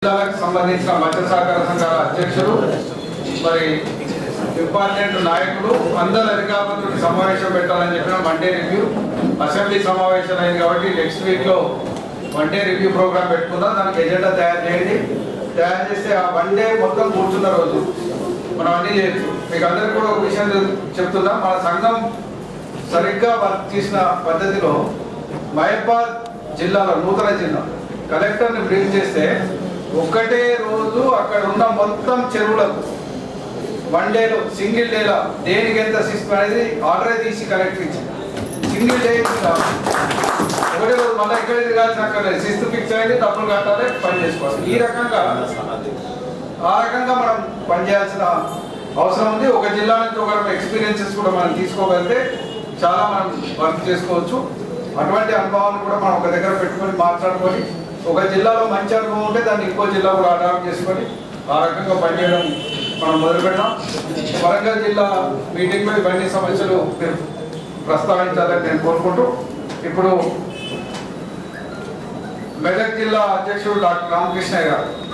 జిల్లాలకు సంబంధించిన మత్స్య సహకార సంఘాల అధ్యక్షులు మరి ఇంపార్టెంట్ నాయకులు అందరు అధికారులతో సమావేశం పెట్టాలని చెప్పిన వన్ డే రివ్యూ అసెంబ్లీ సమావేశాలు అయింది కాబట్టి నెక్స్ట్ వీక్ లో వన్ డే రివ్యూ ప్రోగ్రామ్ పెట్టుకుందాం. దానికి ఎజెండా తయారు చేయండి. తయారు చేస్తే ఆ వన్ డే మొత్తం కూర్చున్న రోజు మనం అన్నీ చేయొచ్చు. మీకు అందరికీ కూడా ఒక విషయం చెప్తున్నా, మన సంఘం సరిగ్గా వర్క్ చేసిన పద్ధతిలో మహబాద్ జిల్లాలో నూతన జిల్లా కలెక్టర్ని బ్రీఫ్ చేస్తే ఒక్కటే రోజు అక్కడ ఉన్న మొత్తం చెరువులకు వన్ డేలో సింగిల్ డేలో దేనికి ఎంత సిస్టమ్ అనేది ఆర్డర్ తీసి కలెక్టర్ ఇచ్చింది. సింగిల్ డే ఒకటే రోజు మళ్ళీ ఎక్కడ తిరగాల్సిన అక్కడ శిస్తు ఫిక్స్ అయింది, డబ్బులు కట్టాలి, పని చేసుకోవాలి. ఈ రకంగా ఆ రకంగా మనం పనిచేయాల్సిన అవసరం ఉంది. ఒక జిల్లా నుంచి ఒక ఎక్స్పీరియన్సెస్ కూడా మనం తీసుకోగలిగితే చాలా మనం వర్క్ చేసుకోవచ్చు. అటువంటి అనుభవాన్ని కూడా మనం ఒక దగ్గర పెట్టుకొని మాట్లాడుకొని ఒక జిల్లాలో మంచి అనుభవం ఉంటే దాన్ని ఇంకో జిల్లా కూడా అడాప్ట్ చేసుకొని ఆ రకంగా పనిచేయడం మనం మొదలు పెడదాం. వరంగల్ జిల్లా మీటింగ్లో ఇవన్నీ సమస్యలు ప్రస్తావించాలని నేను కోరుకుంటూ ఇప్పుడు మెదక్ జిల్లా అధ్యక్షుడు డాక్టర్ రామకృష్ణయ్య గారు